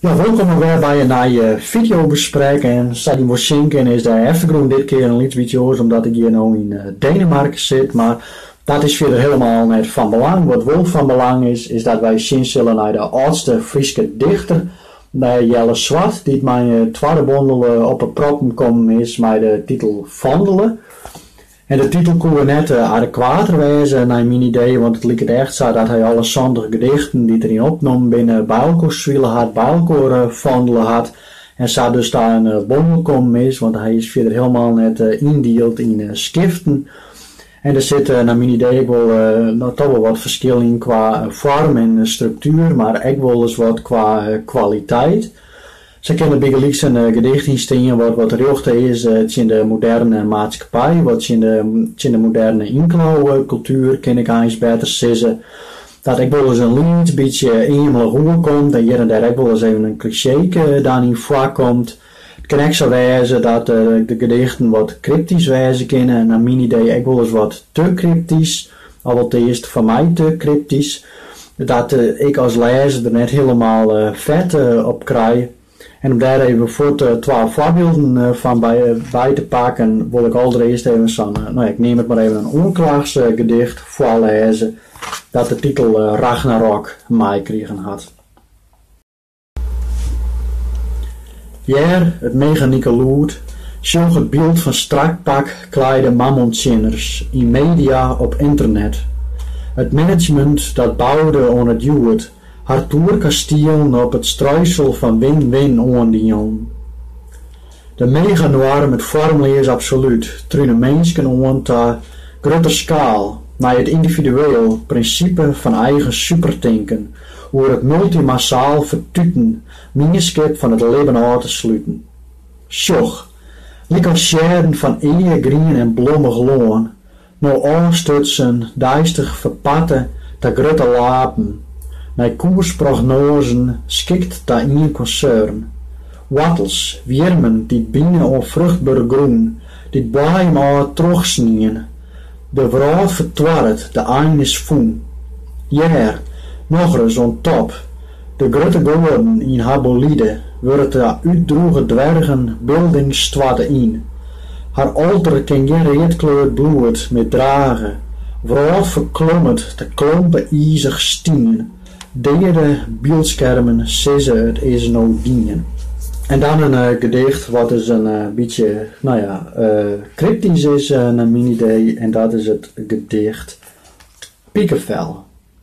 Ja, welkom weer bij een nieuwe videobespreking. En zou je zinken is de achtergrond dit keer een beetje oors, omdat ik hier nu in Denemarken zit. Maar dat is verder helemaal niet van belang. Wat wel van belang is dat wij zien zullen naar de oudste Friese dichter, Jelle Swart, die mijn tweede bundel op het proppen komen is met de titel Vandelen. En de titel kon net adequater wezen naar mijn idee, want het lijkt echt zo dat hij alle zondige gedichten die erin opnam binnen Bijlkoorszwielen had, Bijlkoor vandelen had. En zo dus daar een bundel komen is, want hij is verder helemaal net indeeld in skiften. En er zit naar mijn idee ik wil toch wel wat verschil in qua vorm en structuur, maar ik wil eens wat qua kwaliteit. Ze kennen bijgelijks een gedicht instellen wat rechter is in de moderne maatschappij, wat in de moderne inklauwcultuur ken ik eens beter zeggen. Dat ik wel eens een beetje eenmalig overkomt en hier en daar ik wel eens even een cliché daarin voorkomt. Het kan ook zo wezen dat de gedichten wat cryptisch wezen kunnen en naar mijn idee ik wel eens wat te cryptisch, al wat eerst van mij te cryptisch, dat ik als lezer er net helemaal vet op krijg. En om daar even voor 12 voorbeelden van bij te pakken, wil ik allereerst even ik neem het maar even een oorlogsgedicht voorlezen, dat de titel Ragnarok mij kregen had. Hier, het mechanieke lood, zocht het beeld van strakpak kleide mammontzinners in media op internet. Het management dat bouwde aan het joert, haar toerkastielen op het struisel van win-win oordienen. De mega-noir met formulier is absoluut, truinen mensen aan ta grote schaal, naar het individueel principe van eigen supertanken, hoe het multimassaal vertuten, miniskip van het leven aan te sluiten. Sjoch, lik als scheren van eeuwig grien en blommig loon, nou aanstutsen, dijstig verpatten, ta grote lapen, naar koersprognosen schikt ta in concern. Wattels, wiermen die binnen of vruchtbaar groen, die blaam aan terugsnien. De vrouw vertwarret, de ein is voen. Jaar, nog eens on top. De grote goden in haar bolide, wordt de uitdroege dwergen beelding stwatte in. Haar alter ken geen reetkleurd bloed met dragen. Vrouw verklommet de klompen ijzig stien. Derde beeldschermen sissen het is no dienen. En dan een gedicht wat is een beetje, cryptisch is naar mijn idee. En dat is het gedicht Piekenvel.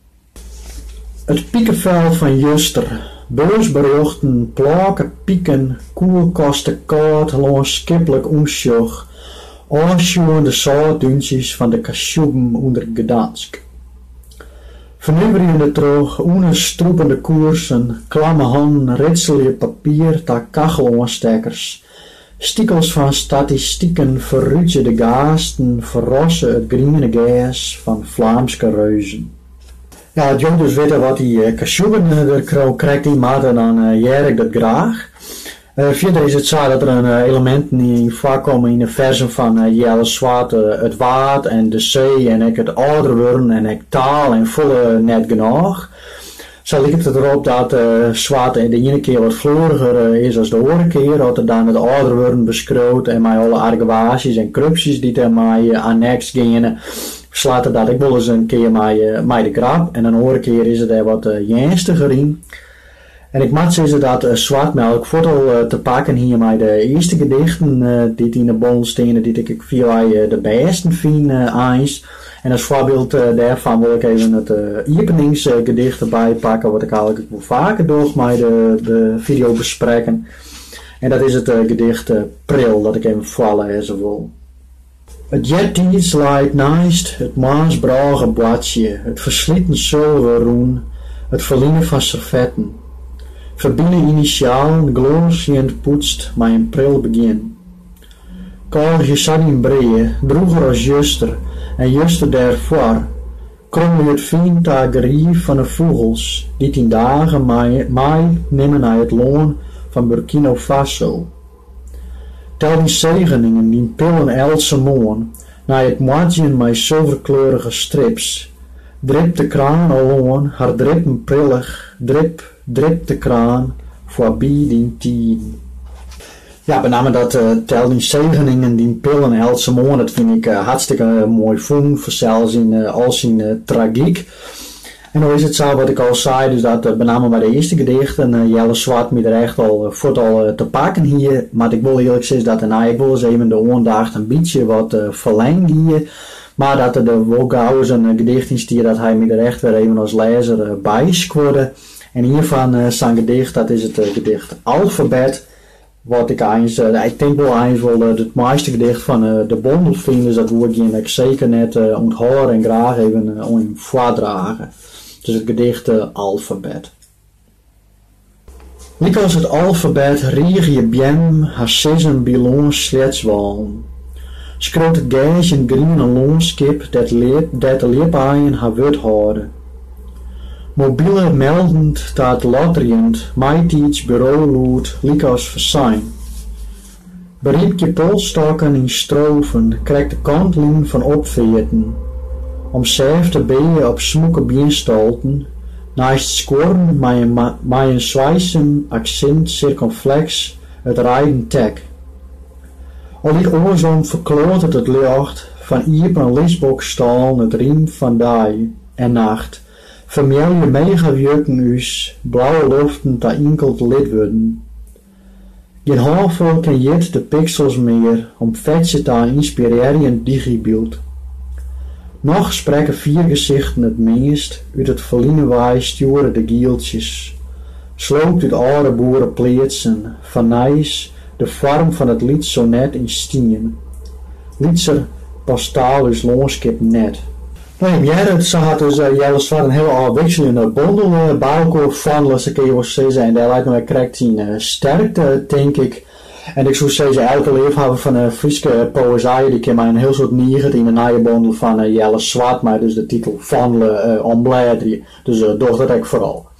Het piekenvel van Juster. Beursberichten, plaken, pieken, koelkasten, koud, lanskippelijk omsjoch. Aansjoende zoutduntjes van de kasjoeben onder Gdansk. Vernuberende terug, stroepende koersen, klamme handen, ritselje papier, ta kacheloonstekkers. Stiekels van statistieken verruutje de gaasten, verrossen het groene gas van Vlaamse reuzen. Ja, het jong dus weten wat die kasjoeben er krijgt die maat en dan jaar ik dat graag. Verder is het zo dat er een elementen in voorkomen in de versen van Jelle Swart, het waard en de zee en ik het ouder worden en ik taal en volle net genoeg. Zo lijkt het erop dat Swart de ene keer wat vleuriger is als de andere keer, dat er dan het ouder worden beschroot en met alle argwaties en corrupties die er mij annex gingen. Slaat dat ik wel eens een keer met de grap en een andere keer is het er wat jänstiger in. En ik mag zeggen dat Zwartmelk vooral te pakken hier met de eerste gedichten die in de bundel staan, die ik via de beste vind eens. En als voorbeeld daarvan wil ik even het openingsgedicht erbij pakken, wat ik eigenlijk wel vaker doe met de video bespreken. En dat is het gedicht Pril, dat ik even voorlezen wil. Het jettiets laait naast het maansbrage bladje, het versleten zilverroen, het verliezen van servetten. Verbinnen initialen, glorieend poetst, maar een pril begin. Kalgje zat in breed, droeger als Juster, en Juster daarvoor, kromde het fien gerief van de vogels, die 10 dagen mij nemen naar het loon van Burkina Faso. Tel die zegeningen, die pillen else moon, naar het moadjen met zilverkleurige strips, drip de kraan alone, haar drippen prillig, drip de kraan, voorbij die tien. Ja, met name dat tel die zegeningen, die pillen Else Moon, dat vind ik hartstikke mooi voelen, voor zelfs in al zijn tragiek. En dan is het zo wat ik al zei, dus dat met name bij de eerste gedichten Jelle Zwart me er echt al voort al te pakken hier. Maar ik wil eerlijk zeggen dat ik wil eens even de aandacht een beetje wat verlengen hier. Maar dat er wel gauw een gedicht in stier dat hij me er echt weer even als lezer bij scoorde. En hiervan zijn gedicht, dat is het gedicht Alfabet. Wat ik ik denk wel het meeste gedicht van de bondel vind, dus dat wil ik zeker net onthouden en graag even om voordragen. Dus het gedicht Alfabet. Like als het alfabet rieg je bjem haar sissen bilon sletswalm. Schroot het gage en groene loonskip dat de liepaaien haar wut houden. Mobiele meldend dat lotteriënd mijtiets bureau loert like als versijn. Beriep je polstokken in strofen, krijgt de kantlijn van opveerten. Om zelf te beën op smoeke bienstalten, naast scoren met een zwijsem accent circumflex het rijden tek. Al die oorzaam verkloot het licht van iepen lisbokstal het riem van dag en nacht. Vermelje megawjurken us, blauwe luften ta inkelt lid worden. Geen handvol ken jit de pixels meer, om vetje ta inspireren digibeeld. Nog spreken 4 gezichten het meest, uit het verlienenwaai sturen de gieltjes. Sloopt uit oude boerenpleetsen, van nijs, de vorm van het lied zo net in stien. Liedser postaal is loonskip net. Nou, ze had dus Jelle Zwart een heel afwisselende bondel bij elkaar van, kun je wel zeggen, en daar lijkt me correct in sterkte, denk ik. En ik zou zeggen, elke liefhebber van Friese poëzie, die kan mij een heel soort nieren in een nieuwe bondel van Jelle Zwart, maar dus de titel Vandelen ombladeren. Dus doch dat ik vooral.